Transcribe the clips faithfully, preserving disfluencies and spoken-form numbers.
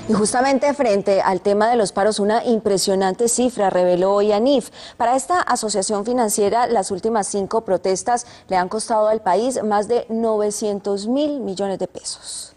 Y justamente frente al tema de los paros, una impresionante cifra reveló hoy ANIF. Para esta asociación financiera, las últimas cinco protestas le han costado al país más de novecientos mil millones de pesos.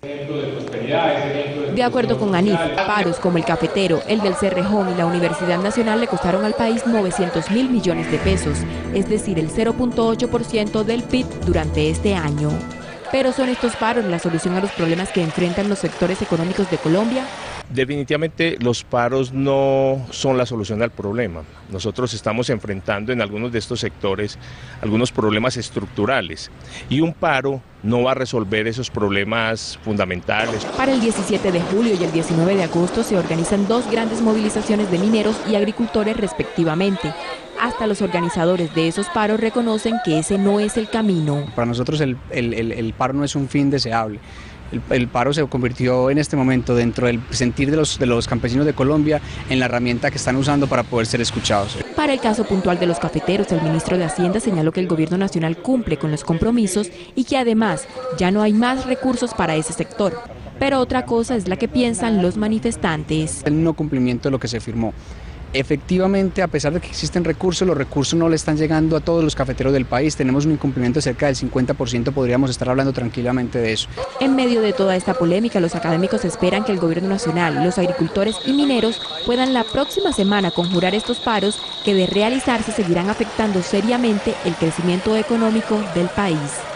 De acuerdo con ANIF, paros como el cafetero, el del Cerrejón y la Universidad Nacional le costaron al país novecientos mil millones de pesos, es decir, el cero punto ocho por ciento del P I B durante este año. Pero ¿son estos paros la solución a los problemas que enfrentan los sectores económicos de Colombia? Definitivamente los paros no son la solución al problema. Nosotros estamos enfrentando en algunos de estos sectores algunos problemas estructurales y un paro no va a resolver esos problemas fundamentales. Para el diecisiete de julio y el diecinueve de agosto se organizan dos grandes movilizaciones de mineros y agricultores respectivamente. Hasta los organizadores de esos paros reconocen que ese no es el camino. Para nosotros el, el, el, el paro no es un fin deseable. El, el paro se convirtió en este momento dentro del sentir de los, de los campesinos de Colombia en la herramienta que están usando para poder ser escuchados. Para el caso puntual de los cafeteros, el ministro de Hacienda señaló que el gobierno nacional cumple con los compromisos y que además ya no hay más recursos para ese sector. Pero otra cosa es la que piensan los manifestantes. El no cumplimiento de lo que se firmó. Efectivamente, a pesar de que existen recursos, los recursos no le están llegando a todos los cafeteros del país. Tenemos un incumplimiento de cerca del cincuenta por ciento, podríamos estar hablando tranquilamente de eso. En medio de toda esta polémica, los académicos esperan que el gobierno nacional, los agricultores y mineros puedan la próxima semana conjurar estos paros que de realizarse seguirán afectando seriamente el crecimiento económico del país.